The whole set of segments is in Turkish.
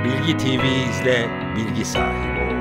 Bilgi TV izle, bilgi sahibi ol.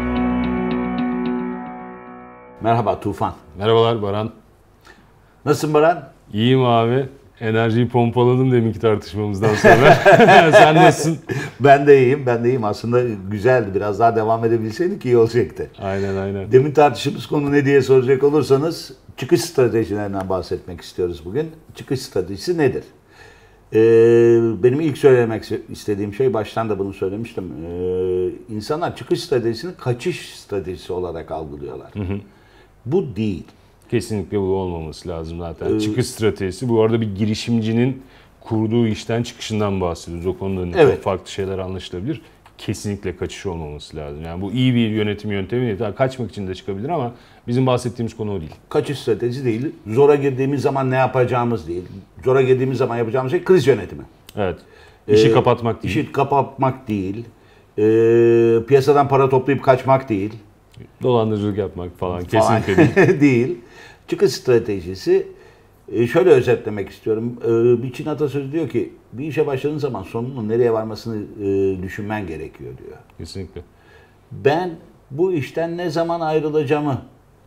Merhaba Tufan. Merhabalar Baran. Nasılsın Baran? İyiyim abi. Enerjiyi pompaladım deminki tartışmamızdan sonra. Sen nasılsın? Ben de iyiyim. Aslında güzeldi. Biraz daha devam edebilseydik iyi olacaktı. Aynen. Demin tartıştığımız konu ne diye soracak olursanız çıkış stratejilerinden bahsetmek istiyoruz bugün. Çıkış stratejisi nedir? Benim ilk söylemek istediğim şey, baştan da bunu söylemiştim. İnsanlar çıkış stratejisini kaçış stratejisi olarak algılıyorlar. Bu değil. Kesinlikle bu olmaması lazım zaten. Çıkış stratejisi. Bu arada bir girişimcinin kurduğu işten çıkışından bahsediyoruz. O konuda evet. Çok farklı şeyler anlaşılabilir. Kesinlikle kaçış olmaması lazım. Yani bu iyi bir yönetim yöntemi değil. Kaçmak için de çıkabilir ama bizim bahsettiğimiz konu o değil. Kaçış stratejisi değil. Zora girdiğimiz zaman ne yapacağımız değil. Zora girdiğimiz zaman yapacağımız şey kriz yönetimi. Evet. İşi kapatmak değil. İşi kapatmak değil. Piyasadan para toplayıp kaçmak değil. Dolandırıcılık yapmak falan. Kesinlikle değil. değil. Çıkış stratejisi, şöyle özetlemek istiyorum. Bir Çin atasözü diyor ki, bir işe başladığın zaman sonunun nereye varmasını düşünmen gerekiyor diyor. Kesinlikle. Ben bu işten ne zaman ayrılacağımı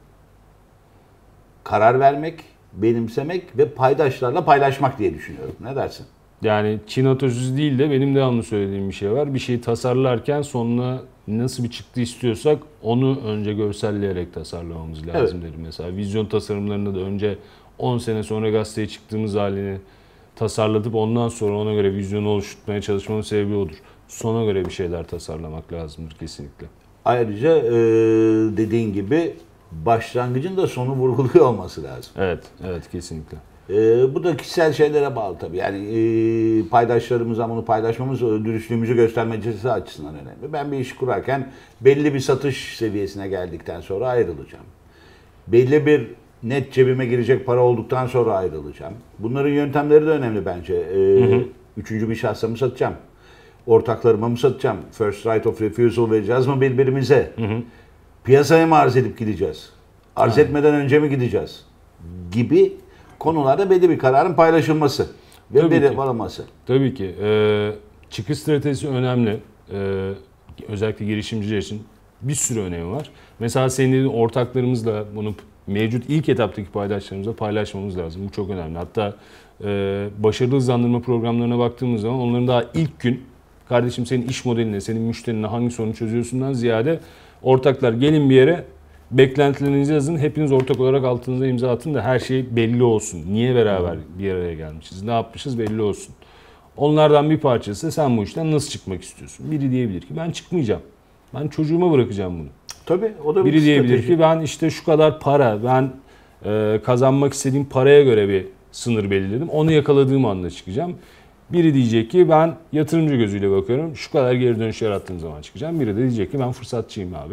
karar vermek, benimsemek ve paydaşlarla paylaşmak diye düşünüyorum. Ne dersin? Yani Çin atasözü değil de benim devamlı söylediğim bir şey var. Bir şeyi tasarlarken sonuna nasıl bir çıktı istiyorsak onu önce görselleyerek tasarlamamız lazım dedim. Mesela vizyon tasarımlarında da önce 10 sene sonra gazeteye çıktığımız halini tasarlatıp ondan sonra ona göre vizyonu oluşturmaya çalışmamın sebebi odur. Sona göre bir şeyler tasarlamak lazımdır kesinlikle. Ayrıca dediğin gibi başlangıcın da sonu vurguluyor olması lazım. Evet kesinlikle. Bu da kişisel şeylere bağlı tabii. Yani paydaşlarımıza bunu paylaşmamız dürüstlüğümüzü göstermecisi açısından önemli. Ben bir iş kurarken belli bir satış seviyesine geldikten sonra ayrılacağım. Belli bir net cebime girecek para olduktan sonra ayrılacağım. Bunların yöntemleri de önemli bence. Üçüncü bir şahsa mı satacağım? Ortaklarıma mı satacağım? First right of refusal vereceğiz mi birbirimize? Piyasaya mı arz edip gideceğiz? Arz etmeden önce mi gideceğiz? Gibi konularda belli bir kararın paylaşılması ve belli varılması. Tabii ki. Çıkış stratejisi önemli. Özellikle girişimciler için bir sürü önemi var. Mesela senin dediğin ortaklarımızla bunu mevcut ilk etaptaki paydaşlarımızla paylaşmamız lazım. Bu çok önemli. Hatta başarılı hızlandırma programlarına baktığımız zaman onların daha ilk gün kardeşim senin iş modeline, senin müşterine hangi sorunu çözüyorsundan ziyade ortaklar gelin bir yere beklentilerinizi yazın. Hepiniz ortak olarak altınıza imza atın da her şey belli olsun. Niye beraber bir araya gelmişiz? Ne yapmışız belli olsun. Onlardan bir parçası sen bu işten nasıl çıkmak istiyorsun? Biri diyebilir ki ben çıkmayacağım. Ben çocuğuma bırakacağım bunu. Tabii o da bir Biri diyebilir strateji. ki ben işte şu kadar para, ben kazanmak istediğim paraya göre bir sınır belirledim. Onu yakaladığım anda çıkacağım. Biri diyecek ki ben yatırımcı gözüyle bakıyorum. Şu kadar geri dönüş yarattığım zaman çıkacağım. Biri de diyecek ki ben fırsatçıyım abi.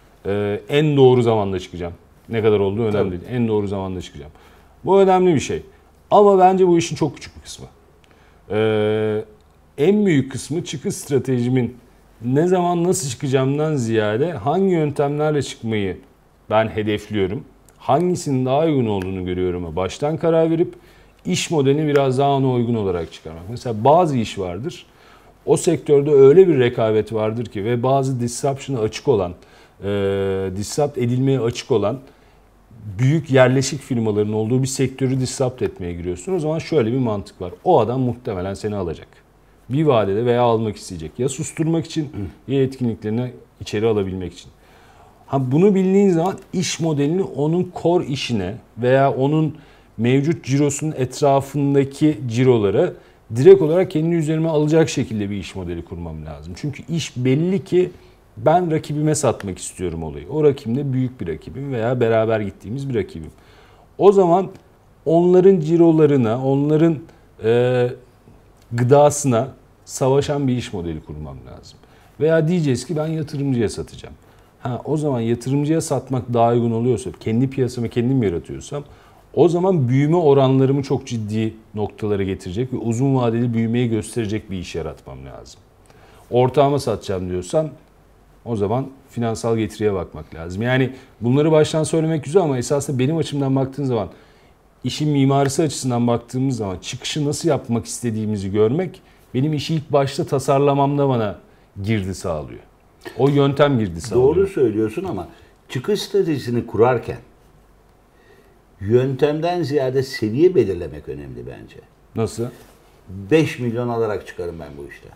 En doğru zamanda çıkacağım. Ne kadar olduğu önemli değil. En doğru zamanda çıkacağım. Bu önemli bir şey. Ama bence bu işin çok küçük bir kısmı. En büyük kısmı çıkış stratejimin ne zaman nasıl çıkacağımdan ziyade hangi yöntemlerle çıkmayı ben hedefliyorum. Hangisinin daha uygun olduğunu görüyorum. Baştan karar verip iş modelini biraz daha ona uygun olarak çıkarmak. Mesela bazı iş vardır. O sektörde öyle bir rekabet vardır ki ve bazı disruption'a açık olan, disrupt edilmeye açık olan büyük yerleşik firmaların olduğu bir sektörü disrupt etmeye giriyorsun. O zaman şöyle bir mantık var. O adam muhtemelen seni alacak. Bir vadede veya almak isteyecek. Ya susturmak için ya etkinliklerini içeri alabilmek için. Bunu bildiğin zaman iş modelini onun core işine veya onun mevcut cirosunun etrafındaki ciroları direkt olarak kendi üzerime alacak şekilde bir iş modeli kurmam lazım. Çünkü iş belli ki ben rakibime satmak istiyorum olayı. O rakibim de büyük bir rakibim veya beraber gittiğimiz bir rakibim. O zaman onların cirolarına, onların gıdasına savaşan bir iş modeli kurmam lazım. Veya diyeceğiz ki ben yatırımcıya satacağım. O zaman yatırımcıya satmak daha uygun oluyorsa, kendi piyasamı kendim yaratıyorsam o zaman büyüme oranlarımı çok ciddi noktalara getirecek ve uzun vadeli büyümeyi gösterecek bir iş yaratmam lazım. Ortağıma satacağım diyorsan o zaman finansal getiriye bakmak lazım. Yani bunları baştan söylemek güzel ama esasında benim açımdan baktığın zaman işin mimarisi açısından baktığımız zaman çıkışı nasıl yapmak istediğimizi görmek benim işi ilk başta tasarlamamda bana girdi sağlıyor. O yöntem girdi sağlıyor. Doğru söylüyorsun ama çıkış stratejisini kurarken yöntemden ziyade seviye belirlemek önemli bence. Nasıl? 5 milyon alarak çıkarım ben bu işte.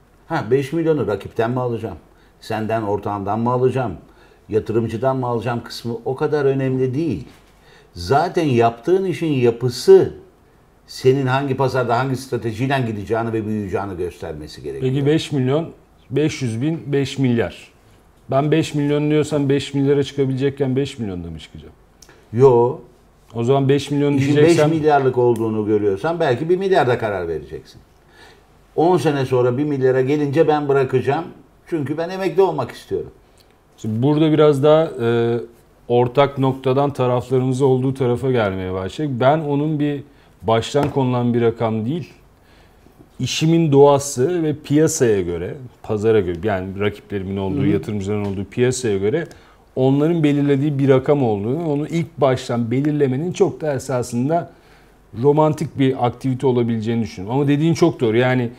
5 milyonu rakipten mi alacağım? Senden, ortağımdan mı alacağım? Yatırımcıdan mı alacağım kısmı o kadar önemli değil. Zaten yaptığın işin yapısı senin hangi pazarda hangi stratejiyle gideceğini ve büyüyeceğini göstermesi gerekiyor. Peki 5 milyon, 500 bin, 5 milyar. Ben 5 milyon diyorsam 5 milyara çıkabilecekken 5 milyonda mı çıkacağım? Yo. O zaman 5 milyon İşin 5 diyeceksem... milyarlık olduğunu görüyorsan belki 1 milyarda karar vereceksin. 10 sene sonra 1 milyara gelince ben bırakacağım. Çünkü ben emekli olmak istiyorum. Şimdi burada biraz daha ortak noktadan taraflarımız olduğu tarafa gelmeye başladık. Ben onun bir baştan konulan bir rakam değil, işimin doğası ve piyasaya göre, pazara göre, yani rakiplerimin olduğu, yatırımcıların olduğu piyasaya göre onların belirlediği bir rakam olduğunu, onu ilk baştan belirlemenin çok da esasında romantik bir aktivite olabileceğini düşünüyorum. Ama dediğin çok doğru. Yani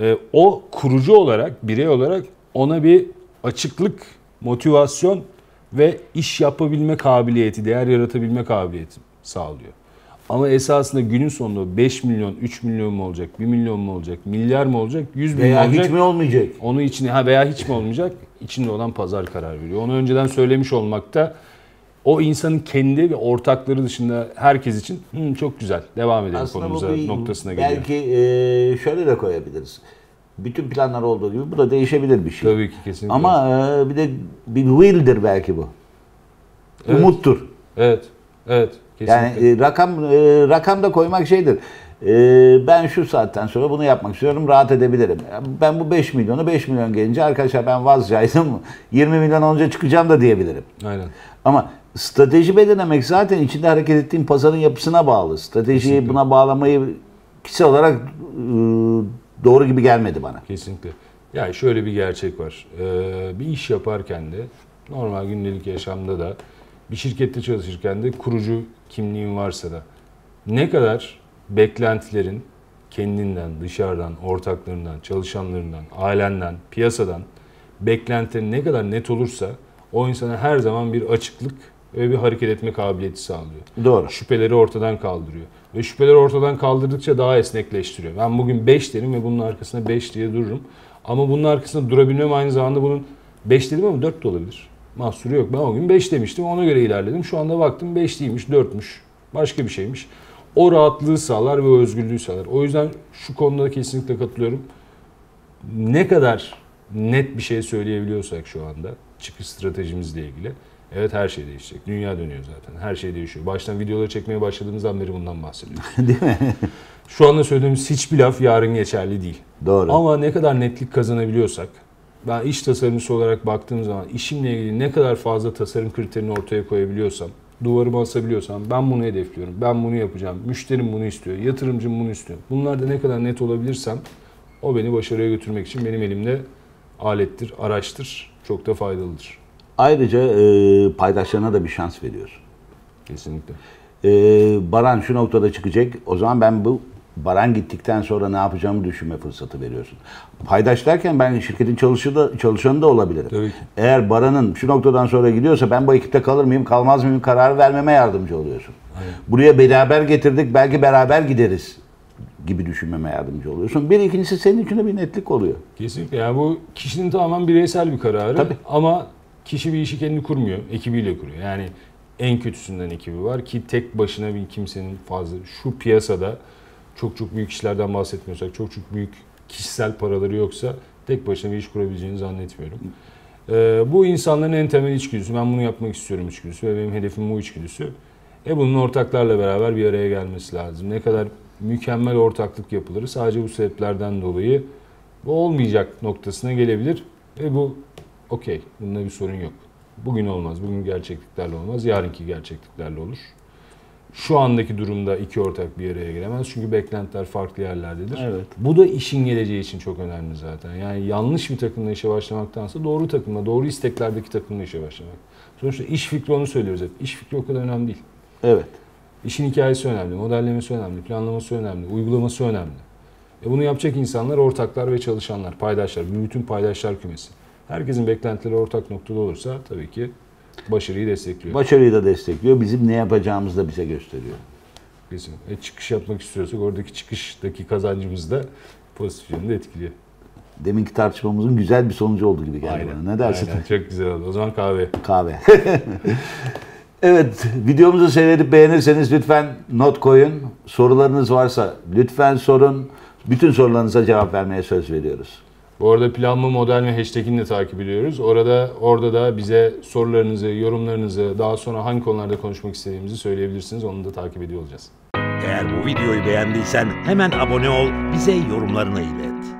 o kurucu olarak, birey olarak ona bir açıklık, motivasyon ve iş yapabilme kabiliyeti, değer yaratabilme kabiliyeti sağlıyor. Ama esasında günün sonunda 5 milyon, 3 milyon mu olacak, 1 milyon mu olacak, milyar mı olacak, 100 milyon Veya mu olacak? hiç mi olmayacak? Onu içine veya hiç mi olmayacak? İçinde olan pazar karar veriyor. Onu önceden söylemiş olmak da o insanın kendi ve ortakları dışında herkes için çok güzel. Devam edelim Aslında konumuza bu bir, noktasına geliyor. belki şöyle de koyabiliriz. Bütün planlar olduğu gibi bu da değişebilir bir şey. Tabii ki kesinlikle. Ama bir de bir will'dir belki bu. Evet. Umuttur. Evet. Evet. Kesinlikle. Yani rakam da koymak şeydir. Ben şu saatten sonra bunu yapmak istiyorum, rahat edebilirim. Ben bu 5 milyonu 5 milyon gelince arkadaşlar ben vazgeçtim, 20 milyon olunca çıkacağım da diyebilirim. Aynen. Ama strateji belirlemek zaten içinde hareket ettiğin pazarın yapısına bağlı. Stratejiyi Kesinlikle. buna bağlamayı kişisel olarak doğru gibi gelmedi bana. Kesinlikle. Yani şöyle bir gerçek var. Bir iş yaparken de, normal gündelik yaşamda da, bir şirkette çalışırken de, kurucu kimliğin varsa da ne kadar beklentilerin kendinden, dışarıdan, ortaklarından, çalışanlarından, ailenden, piyasadan beklentilerin ne kadar net olursa o insana her zaman bir açıklık ve bir hareket etme kabiliyeti sağlıyor. Doğru. Şüpheleri ortadan kaldırıyor. Ve şüpheleri ortadan kaldırdıkça daha esnekleştiriyor. Ben bugün 5 derim ve bunun arkasında 5 diye dururum. Ama bunun arkasında durabilmem aynı zamanda bunun 5 dedim ama 4 de olabilir. Mahsuru yok. Ben o gün 5 demiştim. Ona göre ilerledim. Şu anda baktım 5 değilmiş, 4'müş. Başka bir şeymiş. O rahatlığı sağlar ve o özgürlüğü sağlar. O yüzden şu konuda kesinlikle katılıyorum. Ne kadar net bir şey söyleyebiliyorsak şu anda çıkış stratejimizle ilgili, evet, her şey değişecek. Dünya dönüyor zaten. Her şey değişiyor. Baştan videoları çekmeye başladığımızdan beri bundan bahsediyoruz. Değil mi? Şu anda söylediğimiz hiçbir laf yarın geçerli değil. Doğru. Ama ne kadar netlik kazanabiliyorsak, ben iş tasarımcısı olarak baktığım zaman işimle ilgili ne kadar fazla tasarım kriterini ortaya koyabiliyorsam, duvarıma asabiliyorsam, ben bunu hedefliyorum, ben bunu yapacağım, müşterim bunu istiyor, yatırımcım bunu istiyor. Bunlarda ne kadar net olabilirsem o beni başarıya götürmek için benim elimde alettir, araçtır, çok da faydalıdır. Ayrıca paydaşlarına da bir şans veriyorsun. Kesinlikle. Baran şu noktada çıkacak. O zaman ben bu Baran gittikten sonra ne yapacağımı düşünme fırsatı veriyorsun. Paydaş derken ben şirketin çalışanı da olabilirim. Tabii ki. Eğer Baran'ın şu noktadan sonra gidiyorsa ben bu ekipte kalır mıyım, kalmaz mıyım kararı vermeme yardımcı oluyorsun. Aynen. Buraya beraber getirdik, belki beraber gideriz gibi düşünmeme yardımcı oluyorsun. Bir ikincisi senin için de bir netlik oluyor. Kesinlikle. Yani bu kişinin tamamen bireysel bir kararı. Tabii. Ama kişi bir işi kendi kurmuyor, ekibiyle kuruyor. Yani en kötüsünden ekibi var ki tek başına bir kimsenin fazla şu piyasada çok büyük işlerden bahsetmiyorsak, çok büyük kişisel paraları yoksa tek başına bir iş kurabileceğini zannetmiyorum. Bu insanların en temel içgüdüsü. Ben bunu yapmak istiyorum içgüdüsü ve benim hedefim bu içgüdüsü. Bunun ortaklarla beraber bir araya gelmesi lazım. Ne kadar mükemmel ortaklık yapılır sadece bu sebeplerden dolayı bu olmayacak noktasına gelebilir. Bu okey. Bunda bir sorun yok. Bugün olmaz. Bugün gerçekliklerle olmaz. Yarınki gerçekliklerle olur. Şu andaki durumda iki ortak bir araya gelemez. Çünkü beklentiler farklı yerlerdedir. Evet. Bu da işin geleceği için çok önemli zaten. Yani yanlış bir takımla işe başlamaktansa doğru takımla, doğru isteklerdeki takımla işe başlamak. Sonuçta iş fikri, onu söylüyoruz hep. İş fikri o kadar önemli değil. Evet. İşin hikayesi önemli, modellemesi önemli, planlaması önemli, uygulaması önemli. Bunu yapacak insanlar ortaklar ve çalışanlar, paydaşlar, bütün paydaşlar kümesi. Herkesin beklentileri ortak noktada olursa tabii ki başarıyı destekliyor. Başarıyı da destekliyor. Bizim ne yapacağımızı da bize gösteriyor. Kesin. Çıkış yapmak istiyorsak oradaki çıkıştaki kazancımız da pozitif yönde etkiliyor. Deminki tartışmamızın güzel bir sonucu oldu gibi geldi bana. Ne dersin? Aynen, çok güzel oldu. O zaman kahve. Kahve. Evet, videomuzu seyredip beğenirseniz lütfen not koyun. Sorularınız varsa lütfen sorun. Bütün sorularınıza cevap vermeye söz veriyoruz. Bu arada Plan mı Model mi hashtag'ini de takip ediyoruz. Orada da bize sorularınızı, yorumlarınızı, daha sonra hangi konularda konuşmak istediğimizi söyleyebilirsiniz. Onu da takip ediyor olacağız. Eğer bu videoyu beğendiysen hemen abone ol, bize yorumlarını ilet.